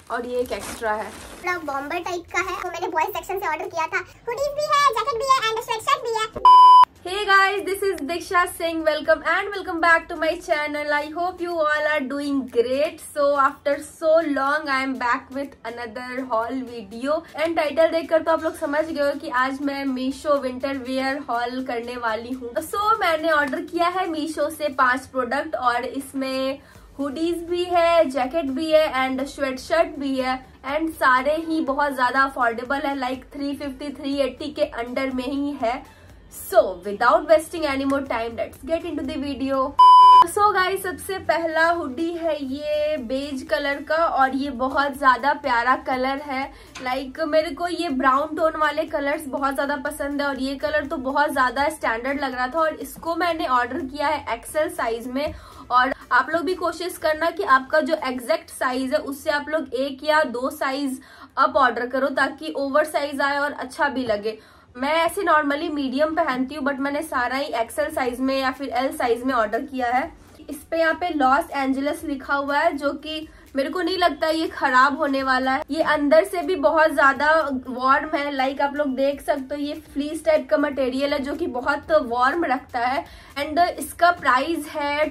और ये एक एक्स्ट्रा है, थोड़ा बॉम्बर टाइप का है। तो मैंने बॉयज सेक्शन से ऑर्डर किया था। हुडीज भी है, जैकेट भी है एंड स्वेटशर्ट भी है। Hey guys, this is Diksha Singh. Welcome back to my channel. I hope you all are doing great. So after so long I am back with another haul video. And title देखकर तो आप लोग समझ गए हो कि आज मैं मीशो विंटर वेयर हॉल करने वाली हूँ। So मैंने ऑर्डर किया है मीशो से 5 प्रोडक्ट और इसमें हुडीज भी है, जैकेट भी है एंड स्वेटशर्ट भी है एंड सारे ही बहुत ज्यादा अफोर्डेबल है, लाइक 350-380 के अंडर में ही है। So without wasting any more time, let's get into the video. So guys, सबसे पहला हुडी है ये बेज कलर का और ये बहुत ज्यादा प्यारा कलर है। लाइक मेरे को ये ब्राउन टोन वाले कलर्स बहुत ज्यादा पसंद है और ये कलर तो बहुत ज्यादा स्टैंडर्ड लग रहा था और इसको मैंने ऑर्डर किया है एक्सेल साइज में। और आप लोग भी कोशिश करना कि आपका जो एग्जैक्ट साइज है उससे आप लोग 1 या 2 साइज अप ऑर्डर करो ताकि ओवर साइज आए और अच्छा भी लगे। मैं ऐसे नॉर्मली मीडियम पहनती हूँ बट मैंने सारा ही एक्सेल साइज में या फिर एल साइज में ऑर्डर किया है। इस पे यहाँ पे लॉस एंजलिस लिखा हुआ है जो कि मेरे को नहीं लगता ये खराब होने वाला है। ये अंदर से भी बहुत ज्यादा वार्म है, लाइक आप लोग देख सकते हो ये फ्लीस टाइप का मटेरियल है जो कि बहुत वार्म रखता है। एंड इसका प्राइस है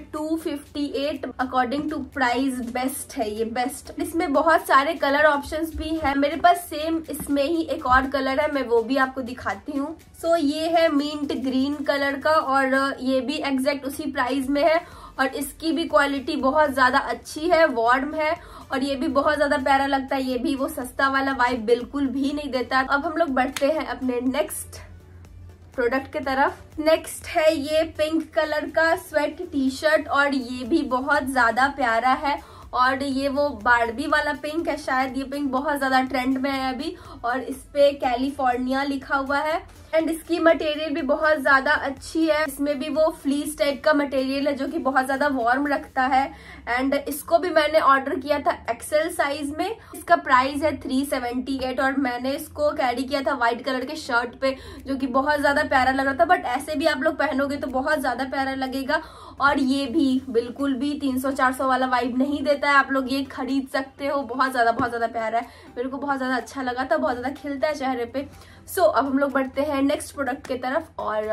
258 अकॉर्डिंग टू प्राइस बेस्ट है ये बेस्ट। इसमें बहुत सारे कलर ऑप्शंस भी है, मेरे पास सेम इसमें ही एक और कलर है, मैं वो भी आपको दिखाती हूँ। सो ये है मिंट ग्रीन कलर का और ये भी एग्जैक्ट उसी प्राइस में है और इसकी भी क्वालिटी बहुत ज्यादा अच्छी है, वार्म है और ये भी बहुत ज्यादा प्यारा लगता है। ये भी वो सस्ता वाला वाइब बिल्कुल भी नहीं देता। अब हम लोग बढ़ते हैं अपने नेक्स्ट प्रोडक्ट की तरफ। नेक्स्ट है ये पिंक कलर का स्वेट टी शर्ट और ये भी बहुत ज्यादा प्यारा है और ये वो बारबी वाला पिंक है शायद। ये पिंक बहुत ज्यादा ट्रेंड में है अभी और इस पे कैलिफोर्निया लिखा हुआ है एंड इसकी मटेरियल भी बहुत ज्यादा अच्छी है। इसमें भी वो फ्लीस टाइप का मटेरियल है जो कि बहुत ज्यादा वार्म रखता है एंड इसको भी मैंने ऑर्डर किया था एक्सेल साइज में। इसका प्राइस है 378 और मैंने इसको कैरी किया था व्हाइट कलर के शर्ट पे जो कि बहुत ज्यादा प्यारा लग रहा था। बट ऐसे भी आप लोग पहनोगे तो बहुत ज्यादा प्यारा लगेगा और ये भी बिल्कुल भी 300-400 वाला वाइब नहीं देता है। आप लोग ये खरीद सकते हो, बहुत ज्यादा प्यारा है, मेरे को बहुत ज्यादा अच्छा लगा था, बहुत ज्यादा खिलता है चेहरे पे। सो अब हम लोग बढ़ते हैं नेक्स्ट प्रोडक्ट की तरफ और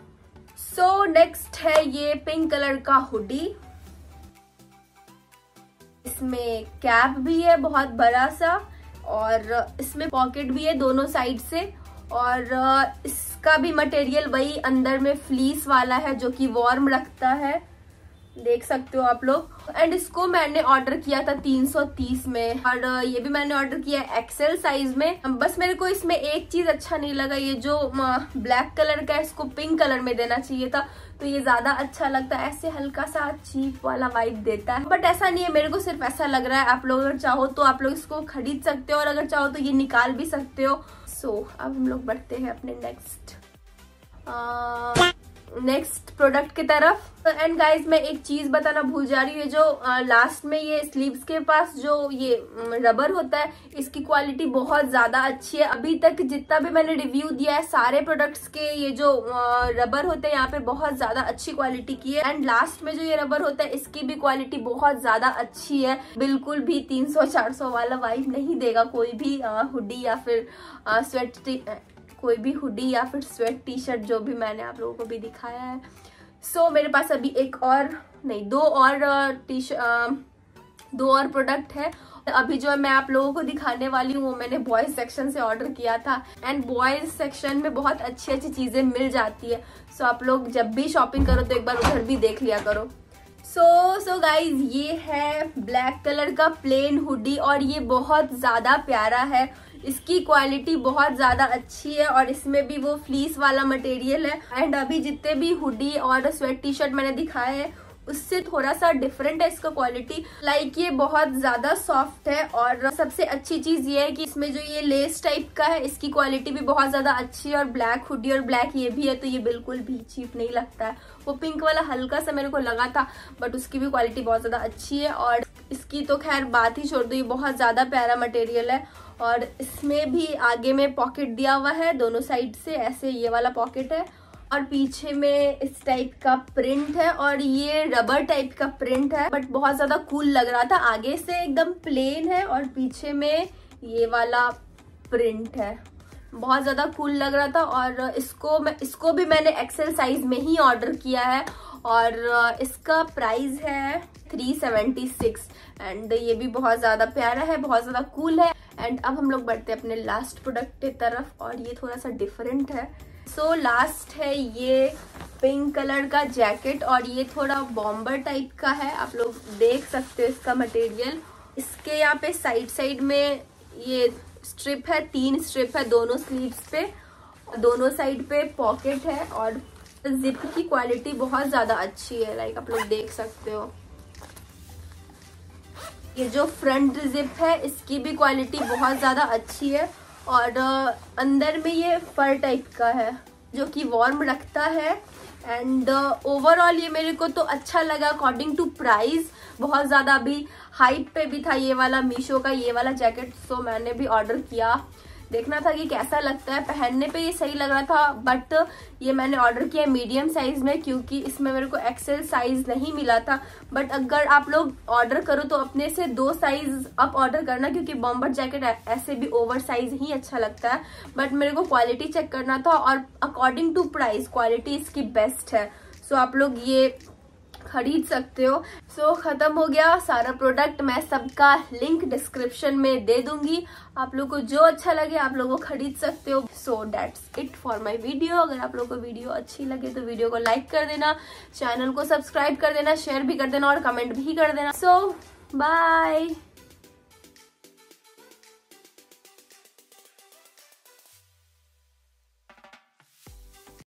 नेक्स्ट है ये पिंक कलर का हुडी। इसमें कैप भी है बहुत बड़ा सा और इसमें पॉकेट भी है दोनों साइड से और इसका भी मटेरियल वही अंदर में फ्लीस वाला है जो कि वार्म रखता है, देख सकते हो आप लोग। एंड इसको मैंने ऑर्डर किया था 330 में और ये भी मैंने ऑर्डर किया एक्सेल साइज में। बस मेरे को इसमें एक चीज अच्छा नहीं लगा, ये जो ब्लैक कलर का है इसको पिंक कलर में देना चाहिए था तो ये ज्यादा अच्छा लगता है, ऐसे हल्का सा चीप वाला वाइब देता है। बट ऐसा नहीं है, मेरे को सिर्फ ऐसा लग रहा है। आप लोग अगर चाहो तो आप लोग इसको खरीद सकते हो और अगर चाहो तो ये निकाल भी सकते हो। सो अब हम लोग बढ़ते हैं अपने नेक्स्ट प्रोडक्ट की तरफ। एंड गाइज मैं एक चीज बताना भूल जा रही हूँ, जो लास्ट में ये स्लीव्स के पास जो ये रबर होता है इसकी क्वालिटी बहुत ज्यादा अच्छी है। अभी तक जितना भी मैंने रिव्यू दिया है सारे प्रोडक्ट्स के ये जो रबर होते हैं यहाँ पे बहुत ज्यादा अच्छी क्वालिटी की है एंड लास्ट में जो ये रबर होता है इसकी भी क्वालिटी बहुत ज्यादा अच्छी है, बिल्कुल भी 300-400 वाला वाइब नहीं देगा कोई भी हुडी या फिर स्वेट टी शर्ट जो भी मैंने आप लोगों को भी दिखाया है। सो मेरे पास अभी दो और प्रोडक्ट है। अभी जो मैं आप लोगों को दिखाने वाली हूँ वो मैंने बॉयज सेक्शन से ऑर्डर किया था एंड बॉयज सेक्शन में बहुत अच्छी चीजें मिल जाती है। सो आप लोग जब भी शॉपिंग करो तो एक बार उधर भी देख लिया करो। सो गाइज ये है ब्लैक कलर का प्लेन हुडी और ये बहुत ज्यादा प्यारा है, इसकी क्वालिटी बहुत ज्यादा अच्छी है और इसमें भी वो फ्लीस वाला मटेरियल है एंड अभी जितने भी हुडी और स्वेट टी शर्ट मैंने दिखाए हैं उससे थोड़ा सा डिफरेंट है इसका क्वालिटी। लाइक ये बहुत ज्यादा सॉफ्ट है और सबसे अच्छी चीज ये है कि इसमें जो ये लेस टाइप का है इसकी क्वालिटी भी बहुत ज्यादा अच्छी है और ब्लैक हुडी और ब्लैक ये भी है तो ये बिल्कुल भी चीप नहीं लगता है। वो पिंक वाला हल्का सा मेरे को लगा था बट उसकी भी क्वालिटी बहुत ज्यादा अच्छी है और इसकी तो खैर बात ही छोड़ दो, ये बहुत ज्यादा प्यारा मटेरियल है और इसमें भी आगे में पॉकेट दिया हुआ है दोनों साइड से, ऐसे ये वाला पॉकेट है और पीछे में इस टाइप का प्रिंट है और ये रबर टाइप का प्रिंट है, बट बहुत ज्यादा कूल लग रहा था। आगे से एकदम प्लेन है और पीछे में ये वाला प्रिंट है, बहुत ज्यादा कूल लग रहा था। और इसको भी मैंने एक्सेल साइज में ही ऑर्डर किया है और इसका प्राइस है 376 एंड ये भी बहुत ज्यादा प्यारा है, बहुत ज्यादा कूल है। एंड अब हम लोग बढ़ते हैं अपने लास्ट प्रोडक्ट की तरफ और ये थोड़ा सा डिफरेंट है। सो लास्ट है ये पिंक कलर का जैकेट और ये थोड़ा बॉम्बर टाइप का है, आप लोग देख सकते हो इसका मटेरियल। इसके यहाँ पे साइड में ये स्ट्रिप है, 3 स्ट्रिप है दोनों स्लीव्स पे, दोनों साइड पे पॉकेट है और जिप की क्वालिटी बहुत ज्यादा अच्छी है, लाइक आप लोग देख सकते हो। ये जो फ्रंट जिप है इसकी भी क्वालिटी बहुत ज्यादा अच्छी है और अंदर में ये फर टाइप का है जो कि वार्म रखता है। एंड ओवरऑल ये मेरे को तो अच्छा लगा अकॉर्डिंग टू प्राइस। बहुत ज्यादा अभी हाइप पे भी था ये वाला मीशो का ये वाला जैकेट, सो मैंने भी ऑर्डर किया, देखना था कि कैसा लगता है। पहनने पे ये सही लग रहा था बट ये मैंने ऑर्डर किया मीडियम साइज में क्योंकि इसमें मेरे को एक्सेल साइज नहीं मिला था। बट अगर आप लोग ऑर्डर करो तो अपने से 2 साइज अप ऑर्डर करना क्योंकि बॉम्बर जैकेट ऐसे भी ओवर साइज ही अच्छा लगता है। बट मेरे को क्वालिटी चेक करना था और अकॉर्डिंग टू प्राइस क्वालिटी इसकी बेस्ट है, सो आप लोग ये खरीद सकते हो। सो खत्म हो गया सारा प्रोडक्ट, मैं सबका लिंक डिस्क्रिप्शन में दे दूंगी, आप लोग को जो अच्छा लगे आप लोग वो खरीद सकते हो। So that's it for my video. अगर आप लोग को वीडियो अच्छी लगे तो वीडियो को लाइक कर देना, चैनल को सब्सक्राइब कर देना, शेयर भी कर देना और कमेंट भी कर देना। So bye.